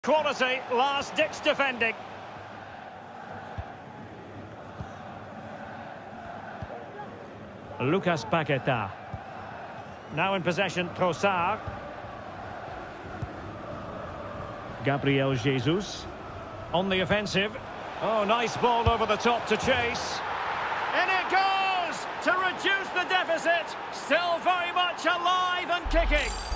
Quality, last-ditch defending. Lucas Paqueta. Now in possession, Trossard. Gabriel Jesus. On the offensive. Oh, nice ball over the top to chase. In it goes! To reduce the deficit. Still very much alive and kicking.